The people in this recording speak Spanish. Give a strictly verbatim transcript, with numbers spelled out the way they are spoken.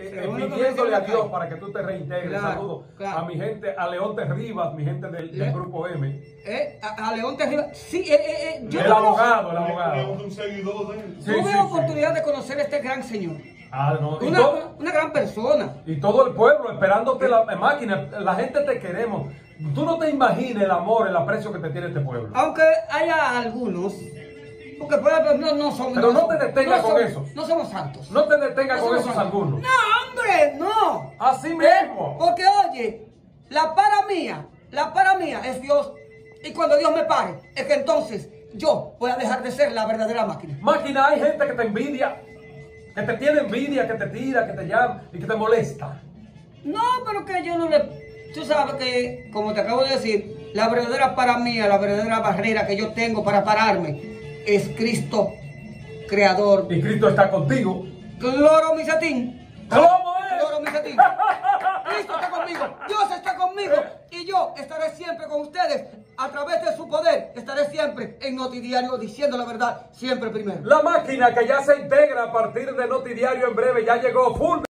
eh, bueno pidiéndole a Dios para que tú te reintegres. Claro, Saludos claro. a mi gente, a Leonte Rivas, mi gente del, del grupo M. Eh, a, a Leonte Rivas. Sí, eh, eh, eh, yo el no, abogado, el abogado. Un seguidor de él. Sí, tuve sí, oportunidad sí. de conocer a este gran señor. Ah, no, y, Una, todo, una, una gran persona. y todo el pueblo esperándote la máquina. La gente te queremos. Tú no te imaginas el amor, el aprecio que te tiene este pueblo. Aunque haya algunos, porque por ejemplo, no, no son. Pero no te son- detengas no con somos- eso. No somos santos. No te detengas No con somos esos santos. algunos. No, hombre, no. Así mismo. Porque oye, la para mía, la para mía es Dios. Y cuando Dios me pare, es que entonces yo voy a dejar de ser la verdadera máquina. Máquina, hay gente que te envidia, que te tiene envidia, que te tira, que te llama y que te molesta. No, pero que yo no le... Tú sabes que, como te acabo de decir, la verdadera para mí, la verdadera barrera que yo tengo para pararme es Cristo, Creador. Y Cristo está contigo. Cloro misatín. ¿Cómo es? Cloro misatín. Cristo está conmigo, Dios está conmigo y yo estaré siempre con ustedes. A través de su poder estaré siempre en Notidiario diciendo la verdad siempre primero. La máquina que ya se integra a partir de Notidiario en breve ya llegó full.